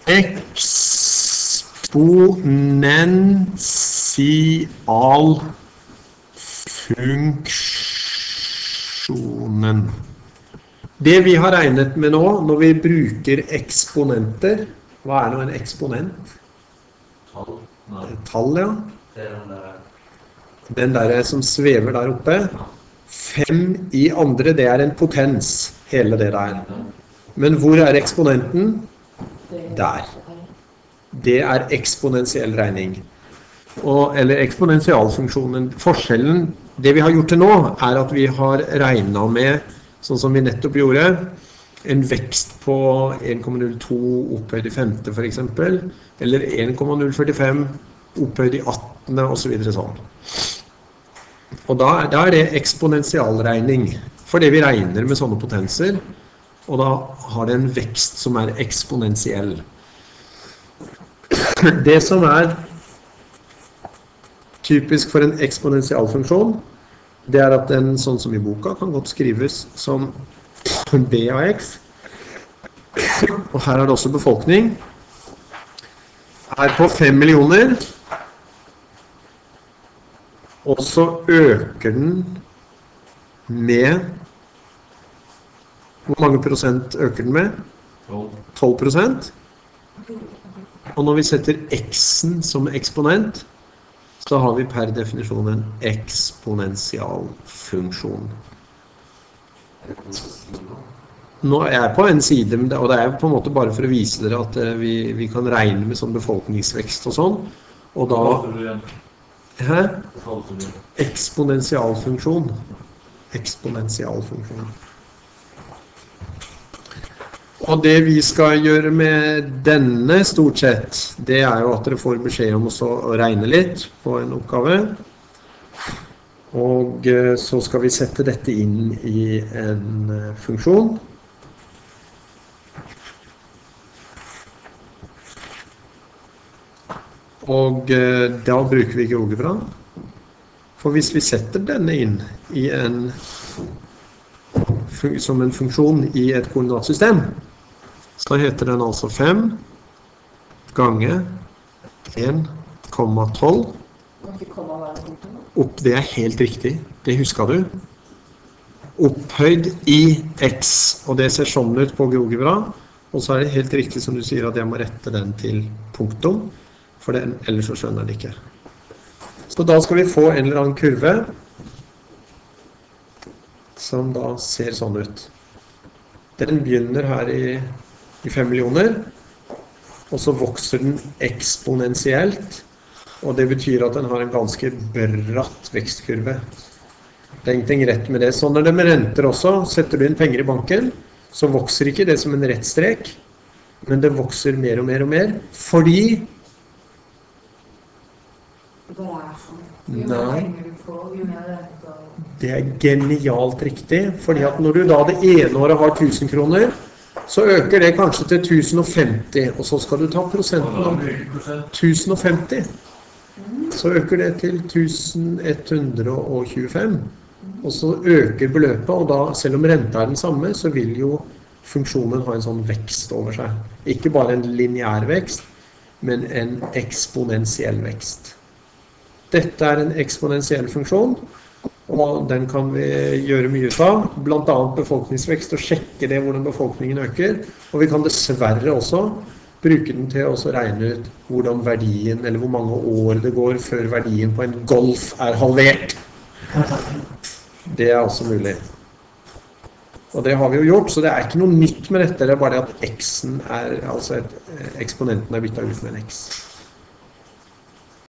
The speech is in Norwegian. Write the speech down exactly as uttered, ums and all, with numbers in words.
Eksponential funksjonen. Det vi har regnet med nå, når vi bruker eksponenter, hva er nå en eksponent? Tall. Tall, ja. Det er den der. Den der som svever der oppe. Fem i andre, det er en potens, hele det der. Men hvor er eksponenten? Der. Det er eksponentiell regning. Og, eller eksponentialfunksjonen. Forskjellen, det vi har gjort til nå, er at vi har regnet med, sånn som vi nettopp gjorde, en vekst på en komma null to opphøyd i femte for eksempel, eller en komma null førtifem opphøyd i attende og så videre sånn. Og da, da er det eksponentialregning, fordi vi regner med sånne potenser, og da har det en vekst som er eksponentiell. Det som er typisk for en eksponentialfunksjon, det er at den, sånn som i boka, kan godt skrives som b av x. Og her er det også befolkning. Her på fem millioner. Og så øker den med, hvor mange prosent øker den med? tolv prosent. Og når vi setter x-en som eksponent, så har vi per definisjon en eksponential funksjon. Nå er jeg på en side, og det er på en måte bare for å vise dere at vi, vi kan regne med sånn befolkningsvekst og sånn, og da... Hæ? Eksponentialfunksjon. Eksponentialfunksjon. Og det vi skal gjøre med denne stort sett, det er jo at dere får beskjed om å regne litt på en oppgave. Og så skal vi sette dette inn i en funksjon. Og da bruker vi GeoGebra. For hvis vi setter denne inn i en, som en funksjon i et koordinatsystem, så heter den altså fem gange en komma tolv. Opp, det er helt riktig. Det husker du. Opphøyd i x, og det ser sånn ut på GeoGebra. Og så er det helt riktig som du sier at jeg må rette den til punktum, for det, ellers så skjønner det ikke. Så da skal vi få en eller annen kurve som da ser sånn ut. Den begynner her i, i fem millioner, og så vokser den eksponentielt, og det betyr at den har en ganske bratt vekstkurve. Det er ingenting rett med det. Så når det er med renter også, setter du inn penger i banken, så vokser ikke det som en rett strek, men det vokser mer og mer og mer, fordi Nei, det er genialt riktig, fordi at når du da det ene året har tusen kroner, så øker det kanskje til tusen og femti, og så skal du ta prosenten om tusen og femti. Så øker det til tusen ett hundre og tjuefem, og så øker beløpet, og da, selv om renta er den samme, så vil jo funksjonen ha en sånn vekst over seg. Ikke bare en lineær vekst, men en eksponentiell vekst. Dette er en eksponentiell funksjon, og den kan vi gjøre mye av, blant annet befolkningsvekst, og sjekke det hvordan befolkningen øker, og vi kan dessverre også bruke den til å regne ut hvordan verdien, eller hvor mange år det går før verdien på en golf er halvert. Det er også mulig. Og det har vi jo gjort, så det er ikke noe nytt med dette, det er bare at x-en er, altså et, eksponenten er byttet ut med en x.